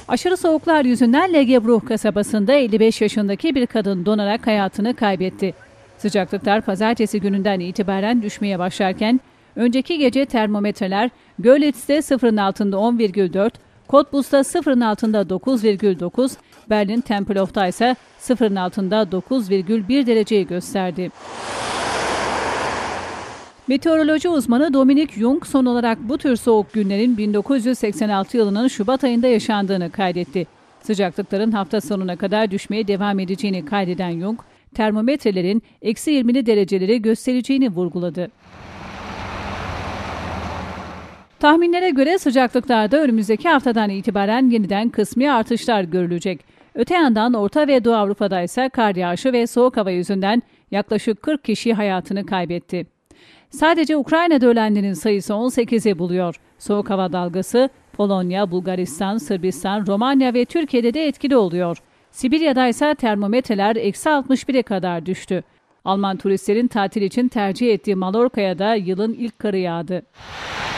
Aşırı soğuklar yüzünden Legebruch kasabasında 55 yaşındaki bir kadın donarak hayatını kaybetti. Sıcaklıklar pazartesi gününden itibaren düşmeye başlarken önceki gece termometreler Görlitz'te sıfırın altında 10,4, Cottbus'ta sıfırın altında 9,9, Berlin Tempelhof'ta ise sıfırın altında 9,1 dereceyi gösterdi. Meteoroloji uzmanı Dominik Jung son olarak bu tür soğuk günlerin 1986 yılının Şubat ayında yaşandığını kaydetti. Sıcaklıkların hafta sonuna kadar düşmeye devam edeceğini kaydeden Jung, termometrelerin eksi 20'li dereceleri göstereceğini vurguladı. Tahminlere göre sıcaklıklarda önümüzdeki haftadan itibaren yeniden kısmi artışlar görülecek. Öte yandan Orta ve Doğu Avrupa'da ise kar yağışı ve soğuk hava yüzünden yaklaşık 40 kişi hayatını kaybetti. Sadece Ukrayna'da ölenlerin sayısı 18'i buluyor. Soğuk hava dalgası Polonya, Bulgaristan, Sırbistan, Romanya ve Türkiye'de de etkili oluyor. Sibirya'da ise termometreler eksi 61'e kadar düştü. Alman turistlerin tatil için tercih ettiği Mallorca'ya da yılın ilk karı yağdı.